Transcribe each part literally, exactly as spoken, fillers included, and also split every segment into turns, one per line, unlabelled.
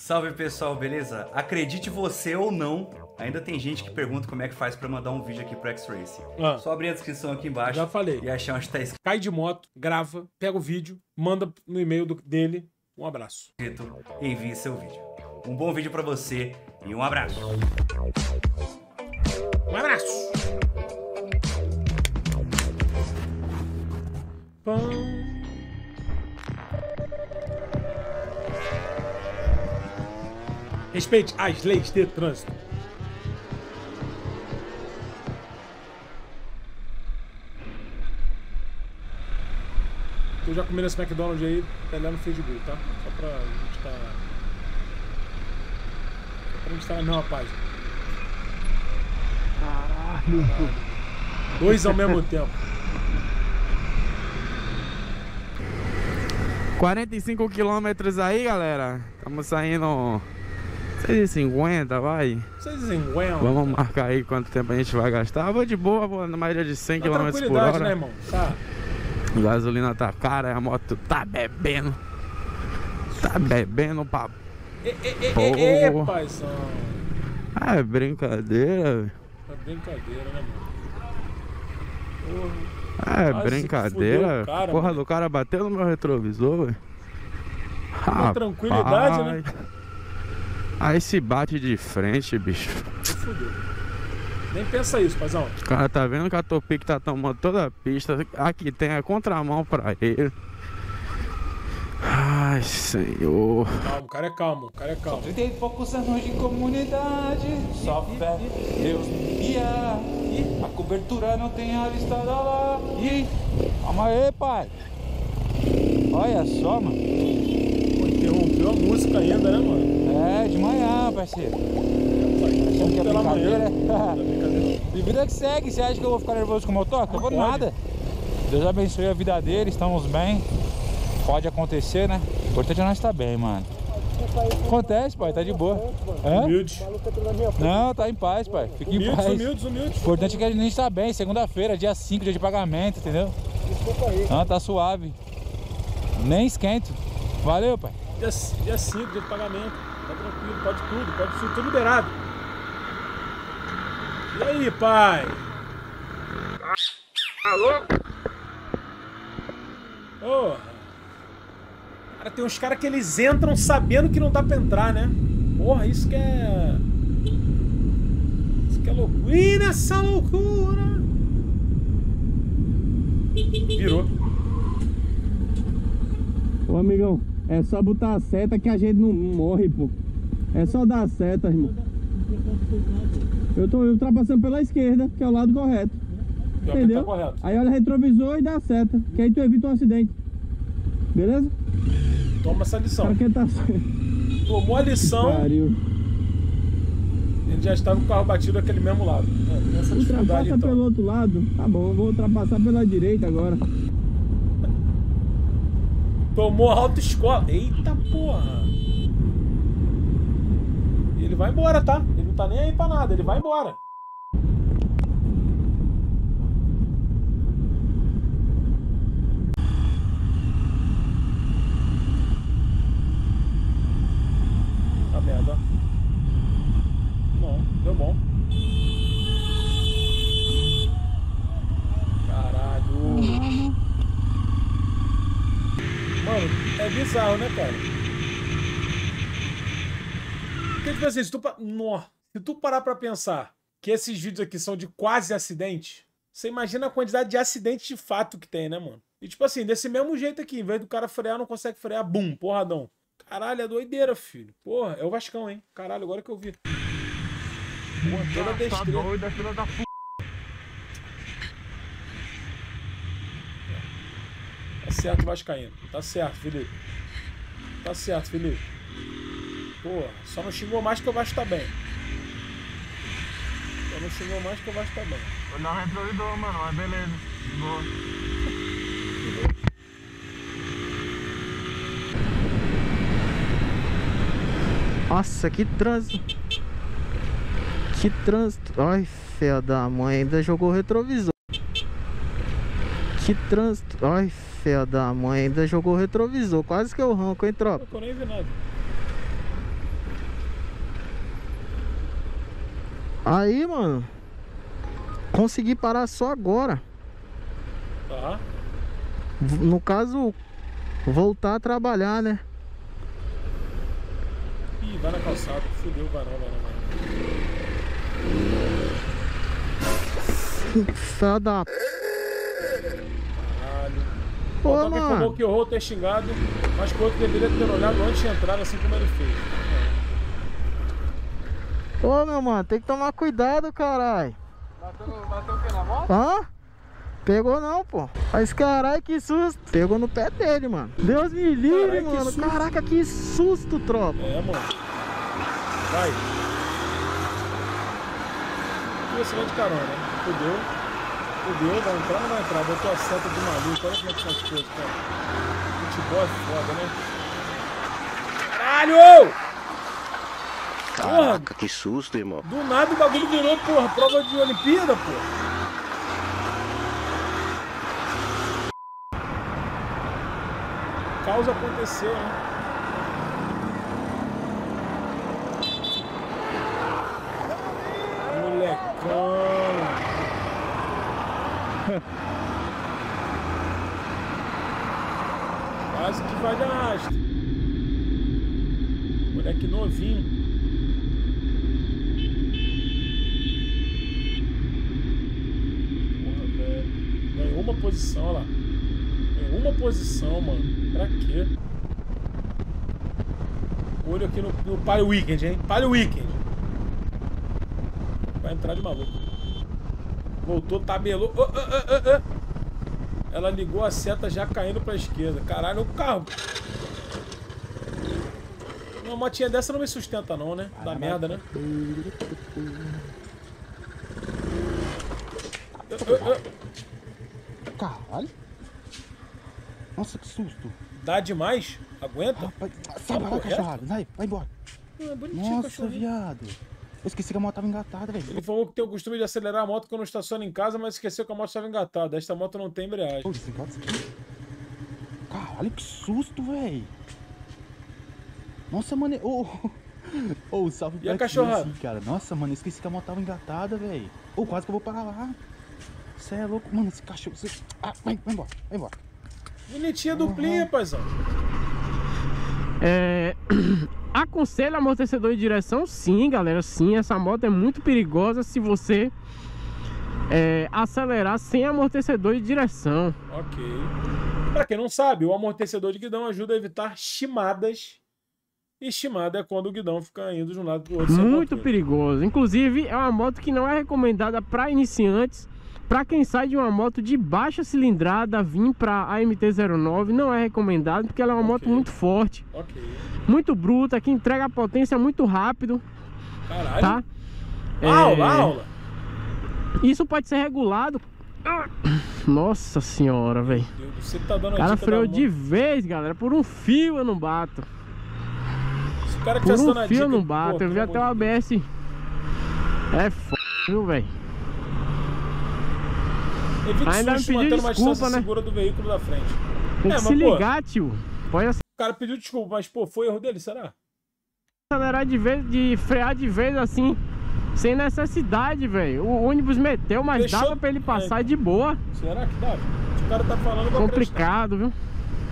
Salve pessoal, beleza? Acredite você ou não, ainda tem gente que pergunta como é que faz pra mandar um vídeo aqui pro X-Racing.
Ah,
Só abrir a descrição aqui embaixo.
já falei.
E achar onde tá
Cai de moto, grava, pega o vídeo, manda no e-mail do- dele. Um abraço.
escrito e envie seu vídeo. Um bom vídeo pra você e um abraço.
Um abraço. Pão. Respeite as leis de trânsito. Eu já comi nesse McDonald's aí, tá lá no Facebook, tá? Só pra gente tá... Só pra gente estar na mesma página.
Caralho.
Dois ao mesmo tempo.
quarenta e cinco quilômetros aí, galera. Estamos saindo seis e cinquenta, vai.
Vocês desenguentam.
Vamos marcar aí quanto tempo a gente vai gastar. Vou de boa, vou na média de cem
Na
quilômetros por
tranquilidade,
hora.
né, irmão? Tá.
A gasolina tá cara, a moto tá bebendo. Tá bebendo pra...
E, e, e, e, e,
Porra.
paizão.
Ah, é brincadeira, velho.
É brincadeira, né, mano? Porra.
Ah, é
Quase
brincadeira.
fudeu o cara,
Porra
mano.
do cara bateu no meu retrovisor, velho.
Na tranquilidade, né?
Aí se bate de frente, bicho.
Se fudeu. Nem pensa isso, paizão.
O cara tá vendo que a Topic tá tomando toda a pista. Aqui tem a contramão pra ele. Ai, senhor.
Calma, o cara é calmo, o cara é calmo.
trinta e poucos anos de comunidade, só fé, Deus me guia. A cobertura não tem a listada lá. Ih, calma aí, pai. Olha só, mano.
Pô, interrompeu a música ainda, né, mano?
É, de manhã, parceiro. Achando que é
Pela
brincadeira?
manhã. É brincadeira.
E vida que segue, você acha que eu vou ficar nervoso com o motoca? Eu vou
Pode.
nada. Deus abençoe a vida dele, estamos bem. Pode acontecer, né? O importante é nós estar bem, mano. Acontece, pai, tá de boa. Hã?
Humilde.
Não, tá em paz, pai. Fica em
Humildes,
paz.
humildes, humildes.
O importante é que a gente está bem, segunda-feira, dia cinco, dia de pagamento, entendeu?
Desculpa aí.
Não, tá suave. Nem esquento. Valeu, pai.
Dia cinco, dia de pagamento. Tá tranquilo, pode tudo, pode tudo, tudo liberado. E aí, pai?
Alô?
Ô, cara, tem uns caras que eles entram sabendo que não dá pra entrar, né? Porra, isso que é... Isso que é loucura. Ih, nessa loucura! Virou.
Ô amigão, é só botar a seta que a gente não morre, pô. É só dar a seta, irmão. Eu tô ultrapassando pela esquerda, que é o lado correto.
Pior que
Entendeu?
tá correto.
Aí olha o retrovisor e dá a seta, que aí tu evita um acidente. Beleza?
Toma essa
O
lição.
cara quer tá...
Tomou a lição,
Pariu.
ele já estava com o carro batido daquele mesmo lado. É, tem essa dificuldade,
Ultrapassa
então.
pelo outro lado. Tá bom, eu vou ultrapassar pela direita agora.
Tomou autoescola. Eita porra! E ele vai embora, tá? Ele não tá nem aí pra nada, ele vai embora. Tá merda. Bom, deu bom. Caralho. Mano, é bizarro, né, cara? Porque, tipo assim, se tu, pa... Nó. Se tu parar pra pensar que esses vídeos aqui são de quase acidente, você imagina a quantidade de acidente de fato que tem, né, mano? E tipo assim, desse mesmo jeito aqui, em vez do cara frear, não consegue frear, bum, porradão. Caralho, é doideira, filho. Porra, é o Vascão, hein? Caralho, agora que eu vi. Porra, toda destreza.
Tá doido, é filha da p...
Tá certo, Vascaíno. Tá certo, Felipe. Tá certo, Felipe. Porra, só não xingou mais que o Vasco tá bem. Só não xingou mais que o Vasco tá bem.
Vou dar um retrovisor, mano, mas beleza. Boa.
Nossa, que trânsito. Que trânsito. Ai, filha da mãe, ainda jogou o retrovisor. Que trânsito. Ai, filha da mãe, ainda jogou o retrovisor. Quase que eu arranco, hein, tropa.
Eu nem vi nada.
Aí, mano, consegui parar só agora.
Tá.
No caso, voltar a trabalhar, né?
Ih, vai na calçada. Fudeu, vai não, vai não, vai não.
Fé da...
Caralho.
Pô,
O Motoca informou
mano.
que o ter xingado, mas que o outro deveria ter olhado antes de entrar, assim como ele fez.
Ô, meu mano, tem que tomar cuidado, caralho.
Bateu, bateu o que na moto?
Hã? Pegou não, pô. Mas caralho, que susto. Pegou no pé dele, mano. Deus me livre,
Carai, que
mano.
susto.
Caraca, que susto, tropa.
É, mano. Vai. E esse vai de carona, né? Fudeu. Fudeu, vai entrar ou não vai entrar? Botou a seta de maluco. Olha como é que são as coisas, cara. Futebol é foda, né? Caralho!
Caraca, que susto, irmão.
Do nada o bagulho virou, porra, prova de Olimpíada, porra. O caos aconteceu, né? Molecão. Quase que vai de arrasto. Moleque novinho. Ganhou uma posição, olha lá. Ganhou uma posição, mano. Pra quê? Olho aqui no, no Palio Weekend, hein? Palio Weekend. Vai entrar de maluco. Voltou, tabelou. Oh, oh, oh, oh. Ela ligou a seta já caindo pra esquerda. Caralho, o carro. Uma motinha dessa não me sustenta não, né? Dá merda, né? Oh, oh, oh.
Caralho. Nossa, que susto.
Dá demais? Aguenta?
Rapaz, sai pra lá, cachorrado. Vai, vai embora.
Ah, bonitinho,
Nossa,
cachorrinho.
viado. Eu esqueci que a moto tava engatada, velho.
Ele falou que tem o costume de acelerar a moto quando estaciona em casa, mas esqueceu que a moto estava engatada. Esta moto não tem embreagem.
Pô, desengata isso aqui. Caralho, que susto, velho. Nossa, mano. Ô, oh, oh, salve
E a
pra
cachorrada?
ti, cara. Nossa, mano, eu esqueci que a moto tava engatada, velho. Ô, oh, quase que eu vou parar lá. Você é louco. Mano, esse cachorro... Cê... Ah, vai, vai embora, vai embora.
Bonitinha duplinha, paizão.
É... Aconselho amortecedor de direção? Sim, galera, sim. Essa moto é muito perigosa se você é, acelerar sem amortecedor de direção.
Ok. Pra quem não sabe, o amortecedor de guidão ajuda a evitar chimadas. E chimada é quando o guidão fica indo de um lado pro outro. sem
Muito
controle.
perigoso. Inclusive, é uma moto que não é recomendada para iniciantes. Para quem sai de uma moto de baixa cilindrada, vir para a M T zero nove, não é recomendado, porque ela é uma
Ok.
moto muito forte,
Ok.
muito bruta, que entrega a potência muito rápido,
Caralho.
tá?
Aula,
É,
aula.
Isso pode ser regulado. Nossa senhora, velho.
Deus, você tá dando
O
a
cara
dica
freou
da
de
moto.
vez, galera. Por um fio eu não bato.
Se o cara
Por
tivesse dando
um
a
fio
dica...
eu não bato.
pô,
Eu vi
pelo
até o
amor de
A B S. É foda, viu, velho?
Deus. Evite
Ainda me
susto
pediu
mantendo uma
desculpa,
distância
né?
segura do veículo da frente.
Tem
É,
que
mas,
se
pô,
ligar, tio. Pode
O cara pediu desculpa, mas, pô, foi erro dele, será?
acelerar de vez, de frear de vez assim, sem necessidade, velho. O ônibus meteu, mas
Deixou-
dava pra ele passar
é.
de boa.
Será que dá? O cara tá falando, eu vou acreditar.
Complicado, viu?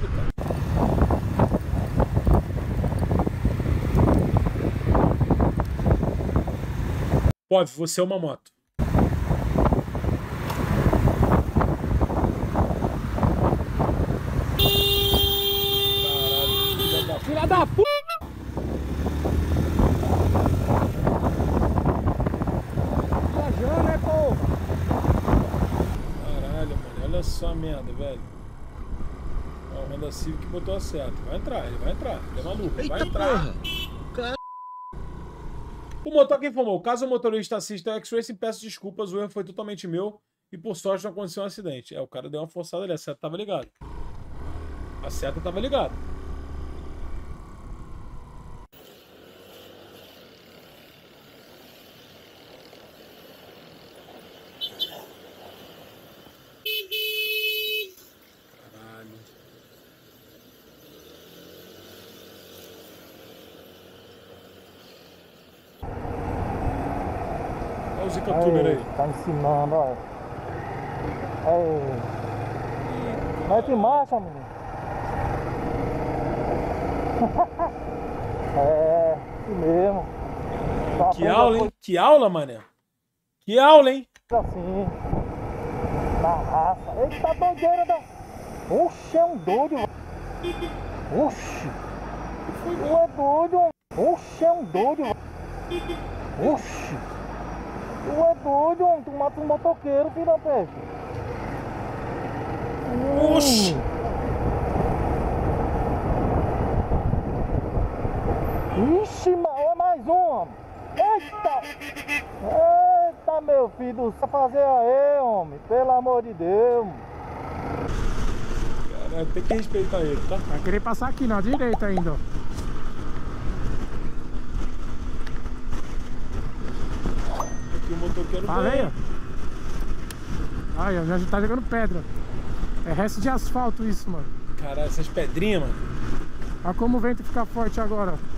Pode, você é uma moto. Caralho, filha da
Filha da puta! Viajando, né, pô?
Caralho, mano, olha só a merda, velho. Ó, o Honda Civic botou a seta. Vai entrar, ele vai entrar. Ele é maluco, vai entrar. O motoca informou, caso o motorista assista ao X-Racing, peço desculpas, o erro foi totalmente meu e por sorte não aconteceu um acidente. É, o cara deu uma forçada ali, a seta tava ligada. A seta tava ligada. Caralho. o Zica Tuber aí.
Tá ensinando, ó. Aí. Mete marcha, menino. É, isso mesmo. Tá
Que aula, hein? Que aula, mané. Que aula, hein?
Assim. Na raça. Eita, doideira da... Oxe, é um doido. Oxe. Tu é doido. Oxe, é um doido. Oxe. Tu é doido. Tu mata um motoqueiro, filho da peste.
Oxi!
Ixi, é mais um, homem. Eita! Eita, meu filho, só fazer aí, homem. Pelo amor de Deus.
Cara, tem que respeitar ele, tá?
Vai querer passar aqui na direita ainda, ó.
Aqui o motoqueiro
Falei,
vem.
ó. Aí, ó, já tá jogando pedra. É resto de asfalto isso, mano.
Caralho, essas pedrinhas, mano.
Olha como o vento fica forte agora, ó.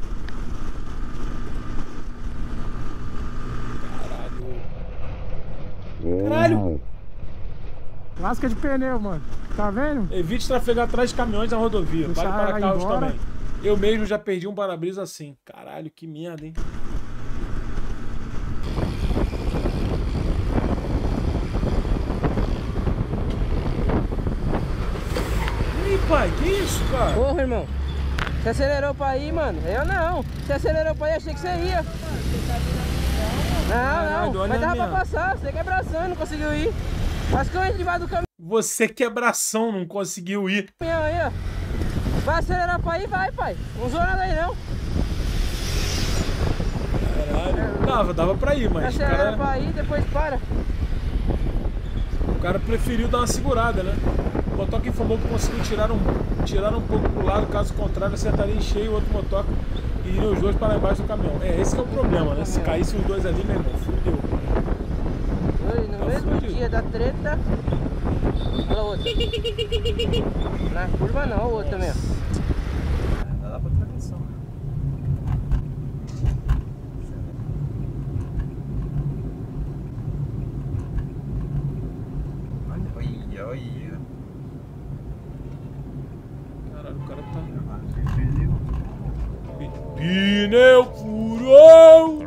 Caralho!
Lasca de pneu, mano. Tá vendo?
Evite trafegar atrás de caminhões na rodovia.
Deixar
Vale para
ela
carros
embora.
também. Eu mesmo já perdi um para-brisa assim. Caralho, que merda, hein? Ih, pai, que isso, cara?
Porra, irmão. Você acelerou pra ir, mano? Eu não. Você acelerou pra ir, achei que você ia. Não,
Caralho,
não.
olha
Mas
a
dava pra
merda.
passar. Você quebração, não conseguiu ir. Acho que eu entro debaixo do caminhão
Você quebração, não conseguiu ir.
aí, ó. Vai acelerar pra ir, vai, pai. Não usou nada aí, não.
Caralho. Dava, dava pra ir, mas o
Acelera
cara,
pra ir, depois para.
o cara preferiu dar uma segurada, né? O motoca informou que conseguiu tirar um, tirar um pouco pro lado, caso contrário, acertaria em cheio o outro motoca e iriam os dois para embaixo do caminhão. É, esse que é o problema, né? Se caísse os dois ali, meu irmão, fudeu.
Oi, no
Tá
mesmo
fudido.
dia da treta. Olha o outro. Na curva não, o outro também, ó.
Dá lá pra transmissão. Olha, olha, olha.
Caralho, o cara tá... Pneu furou!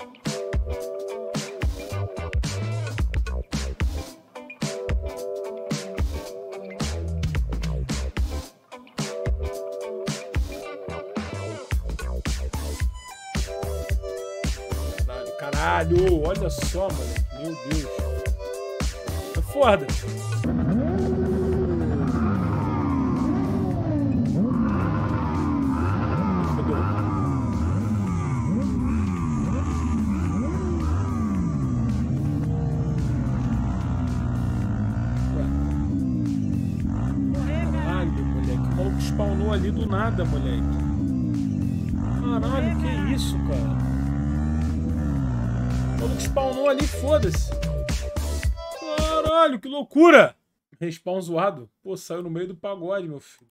Caralho, caralho, olha só, mano. Meu Deus. É foda. Fudeu. Caralho, moleque. O maluco spawnou ali do nada, moleque. Caralho, que isso, cara? O maluco spawnou ali, foda-se. Caralho, que loucura! Respawn zoado. Pô, saiu no meio do pagode, meu filho.